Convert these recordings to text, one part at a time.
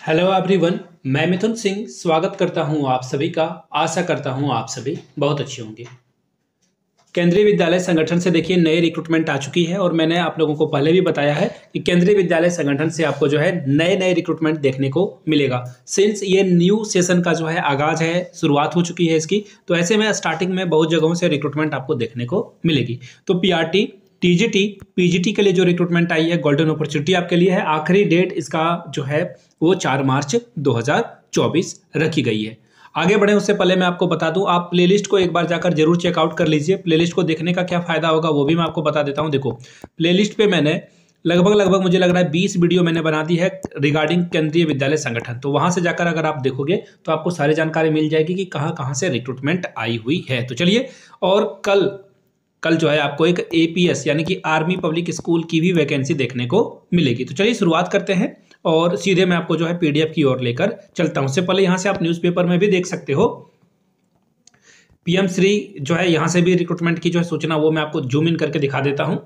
Hello everyone. मैं मिथुन सिंह स्वागत करता हूं आप सभी का। आशा करता हूं आप सभी बहुत अच्छे होंगे। केंद्रीय विद्यालय संगठन से देखिए नई रिक्रूटमेंट आ चुकी है और मैंने आप लोगों को पहले भी बताया है कि केंद्रीय विद्यालय संगठन से आपको जो है नए नए रिक्रूटमेंट देखने को मिलेगा। सिंस ये न्यू सेशन का जो है आगाज है, शुरुआत हो चुकी है इसकी, तो ऐसे में स्टार्टिंग में बहुत जगहों से रिक्रूटमेंट आपको देखने को मिलेगी। तो पीआरटी, टीजीटी, पीजीटी के लिए जो रिक्रूटमेंट आई है, गोल्डन अपॉर्चुनिटी आपके लिए है। आखिरी डेट इसका जो है वो 4 मार्च 2024 रखी गई है। आगे बढ़े उससे पहले मैं आपको बता दूं, आप प्लेलिस्ट को एक बार जाकर जरूर चेकआउट कर लीजिए। प्लेलिस्ट को देखने का क्या फायदा होगा वो भी मैं आपको बता देता हूं। देखो, प्लेलिस्ट पे मैंने लगभग मुझे लग रहा है 20 वीडियो मैंने बना दी है रिगार्डिंग केंद्रीय विद्यालय संगठन। तो वहां से जाकर अगर आप देखोगे तो आपको सारी जानकारी मिल जाएगी कि कहां कहां से रिक्रूटमेंट आई हुई है। तो चलिए, और कल जो है आपको एक एपीएस यानी कि आर्मी पब्लिक स्कूल की भी वैकेंसी देखने को मिलेगी। तो चलिए शुरुआत करते हैं और सीधे मैं आपको जो है पीडीएफ की ओर लेकर चलता हूं। उससे पहले यहां से आप न्यूज़पेपर में भी देख सकते हो, पीएम श्री जो है यहां से भी रिक्रूटमेंट की जो है सूचना वो मैं आपको जूम इन करके दिखा देता हूं।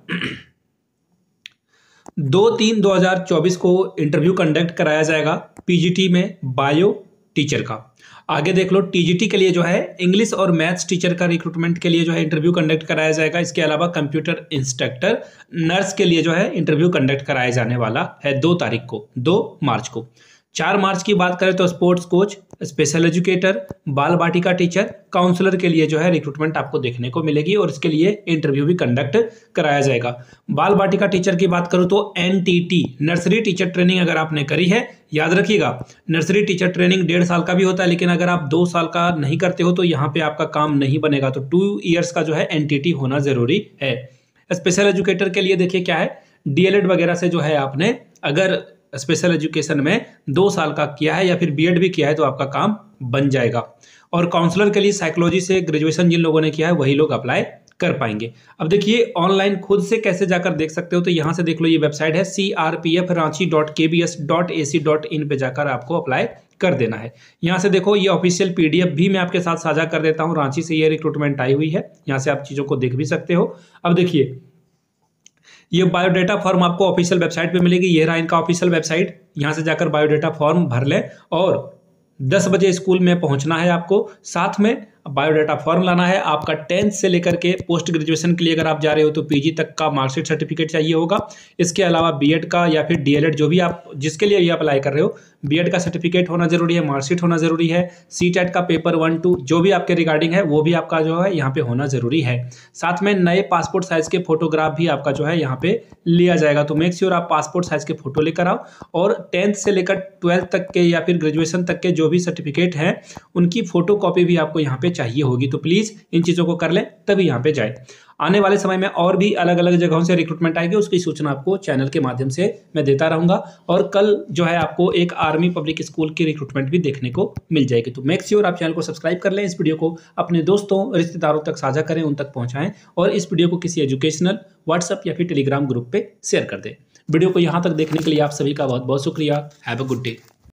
2/3/2024 को इंटरव्यू कंडक्ट कराया जाएगा पीजीटी में बायो टीचर का। आगे देख लो, टीजीटी के लिए जो है इंग्लिश और मैथ्स टीचर का रिक्रूटमेंट के लिए जो है इंटरव्यू कंडक्ट कराया जाएगा। इसके अलावा कंप्यूटर इंस्ट्रक्टर, नर्स के लिए जो है इंटरव्यू कंडक्ट कराया जाने वाला है 2 तारीख को, 2 मार्च को। 4 मार्च की बात करें तो स्पोर्ट्स कोच, स्पेशल एजुकेटर, बाल बाटिका टीचर, काउंसलर के लिए जो है रिक्रूटमेंट आपको देखने को मिलेगी और इसके लिए इंटरव्यू भी कंडक्ट कराया जाएगा। बाल बाटिका टीचर की बात करूं तो एनटीटी, नर्सरी टीचर ट्रेनिंग अगर आपने करी है, याद रखिएगा नर्सरी टीचर ट्रेनिंग 1.5 साल का भी होता है, लेकिन अगर आप 2 साल का नहीं करते हो तो यहाँ पे आपका काम नहीं बनेगा। तो 2 ईयर्स का जो है एनटीटी होना जरूरी है। स्पेशल एजुकेटर के लिए देखिए क्या है, डीएलएड वगैरह से जो है आपने अगर स्पेशल एजुकेशन में 2 साल का किया है या फिर बीएड भी किया है तो आपका काम बन जाएगा। और काउंसलर के लिए साइकोलॉजी से ग्रेजुएशन जिन लोगों ने किया है वही लोग अप्लाई कर पाएंगे। अब देखिए ऑनलाइन खुद से कैसे जाकर देख सकते हो, तो यहाँ से देख लो, ये वेबसाइट है crpfranchi.kbs.ac.in पे जाकर आपको अप्लाई कर देना है। यहाँ से देखो, ये ऑफिशियल पीडीएफ भी मैं आपके साथ साझा कर देता हूँ। रांची से ये रिक्रूटमेंट आई हुई है, यहाँ से आप चीज़ों को देख भी सकते हो। अब देखिए, ये बायोडाटा फॉर्म आपको ऑफिशियल वेबसाइट पे मिलेगी। ये रहा इनका ऑफिशियल वेबसाइट, यहाँ से जाकर बायोडाटा फॉर्म भर लें और 10 बजे स्कूल में पहुंचना है आपको। साथ में बायोडाटा फॉर्म लाना है। आपका 10th से लेकर के पोस्ट ग्रेजुएशन के लिए अगर आप जा रहे हो तो पीजी तक का मार्कशीट सर्टिफिकेट चाहिए होगा। इसके अलावा बीएड का या फिर डीएलएड, जो भी आप जिसके लिए ये अप्लाई कर रहे हो, बीएड का सर्टिफिकेट होना जरूरी है, मार्कशीट होना जरूरी है। सीटेट का पेपर 1, 2 जो भी आपके रिगार्डिंग है वो भी आपका जो है यहाँ पे होना जरूरी है। साथ में नए पासपोर्ट साइज के फोटोग्राफ भी आपका जो है यहाँ पे लिया जाएगा। तो मेक श्योर आप पासपोर्ट साइज के फोटो लेकर आओ और 10th से लेकर 12th तक के या फिर ग्रेजुएशन तक के जो भी सर्टिफिकेट हैं उनकी फोटो कॉपी भी आपको यहाँ पे चाहिए होगी। तो प्लीज इन चीजों को कर लें तभी यहाँ पे जाए। आने वाले समय में और भी अलग अलग जगहों से रिक्रूटमेंट आएगी, उसकी सूचना आपको चैनल के माध्यम से मैं देता रहूंगा। और कल जो है आपको एक आर्मी पब्लिक स्कूल की रिक्रूटमेंट भी देखने को मिल जाएगी। तो मेक श्योर आप चैनल को सब्सक्राइब कर लें, इस वीडियो को अपने दोस्तों रिश्तेदारों तक साझा करें, उन तक पहुंचाएं और इस वीडियो को किसी एजुकेशनल व्हाट्सएप या फिर टेलीग्राम ग्रुप पे शेयर कर दें। वीडियो को यहाँ तक देखने के लिए आप सभी का बहुत बहुत शुक्रिया। Have a good day.